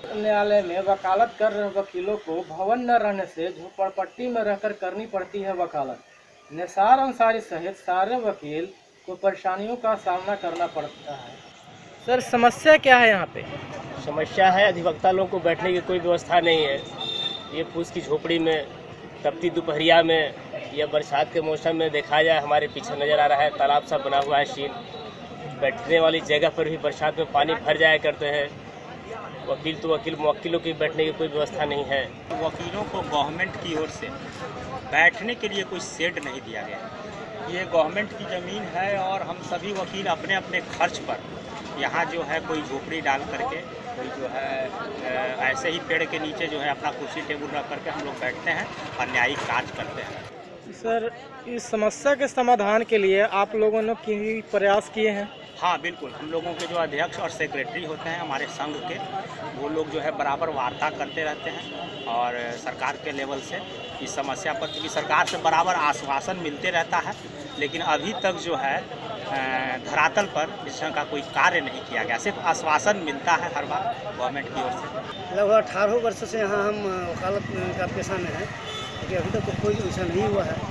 न्यायालय में वकालत कर रहे वकीलों को भवन न रहने से झोपड़पट्टी में रहकर करनी पड़ती है वकालत। निसार अंसारी सहित सारे वकील को परेशानियों का सामना करना पड़ता है। सर, समस्या क्या है यहाँ पे? समस्या है अधिवक्ता लोगों को बैठने की कोई व्यवस्था नहीं है। ये फूस की झोपड़ी में तपती दोपहरिया में या बरसात के मौसम में देखा जाए, हमारे पीछे नज़र आ रहा है तालाब सा बना हुआ है सीन। बैठने वाली जगह पर भी बरसात में पानी भर जाया करते हैं। वकील तो वकीलों की बैठने की कोई व्यवस्था नहीं है। वकीलों को गवर्नमेंट की ओर से बैठने के लिए कोई शेड नहीं दिया गया। ये गवर्नमेंट की ज़मीन है और हम सभी वकील अपने अपने खर्च पर यहाँ जो है कोई झोपड़ी डाल करके, कोई जो है ऐसे ही पेड़ के नीचे जो है अपना कुर्सी टेबल रख करके हम लोग बैठते हैं और न्यायिक कार्य करते हैं। सर, इस समस्या के समाधान के लिए आप लोगों ने कोई प्रयास किए हैं? हाँ बिल्कुल, हम लोगों के जो अध्यक्ष और सेक्रेटरी होते हैं हमारे संघ के, वो लोग जो है बराबर वार्ता करते रहते हैं और सरकार के लेवल से इस समस्या पर, क्योंकि सरकार से बराबर आश्वासन मिलते रहता है, लेकिन अभी तक जो है धरातल पर इस तरह का कोई कार्य नहीं किया गया। सिर्फ आश्वासन मिलता है हर बार गवर्नमेंट की ओर से। लगभग 18 वर्ष से यहाँ हम वकालत का पेशा में हैं, लेकिन अभी तक तो कोई ऐसा नहीं हुआ है।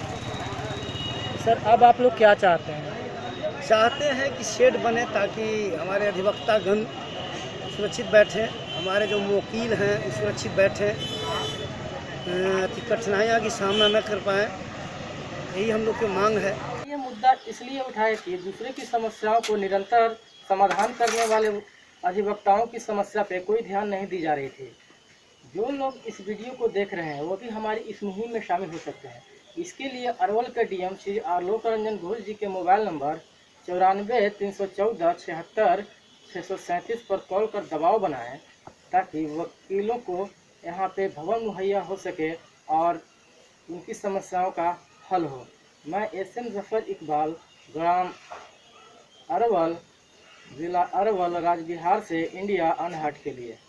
सर, अब आप लोग क्या चाहते हैं? चाहते हैं कि शेड बने ताकि हमारे अधिवक्तागण सुरक्षित बैठें, हमारे जो वकील हैं वो सुरक्षित बैठें, कठिनाइयाँ की सामना न कर पाएँ, यही हम लोग की मांग है। ये मुद्दा इसलिए उठाए कि दूसरे की समस्याओं को निरंतर समाधान करने वाले अधिवक्ताओं की समस्या पे कोई ध्यान नहीं दी जा रही थी। जो लोग इस वीडियो को देख रहे हैं वो भी हमारी इस मुहिम में शामिल हो सकते हैं। इसके लिए अरवल के डीएम श्री आलोक रंजन घोष जी के मोबाइल नंबर 94 314 76 637 पर कॉल कर दबाव बनाएं, ताकि वकीलों को यहाँ पे भवन मुहैया हो सके और उनकी समस्याओं का हल हो। मैं एसएम जफर इकबाल, ग्राम अरवल, जिला अरवल, राज्य बिहार से इंडिया अनहट के लिए।